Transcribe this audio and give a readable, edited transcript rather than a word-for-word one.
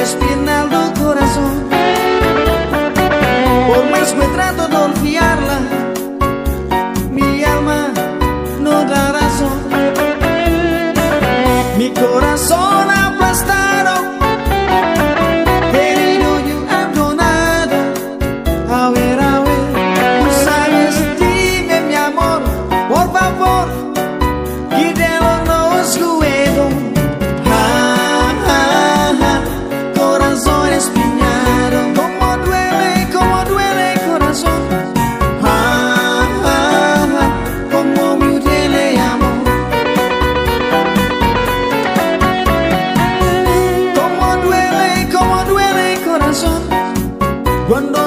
espinal del corazón. Por más que trato de olvidarla, mi alma no da razón. Mi corazón aplastado, herido y abandonado. A ver, tú sabes, dime mi amor, por favor, quítelo no es ruido. Corazón espiñado, como duele corazón. Como me duele amor. Como duele corazón cuando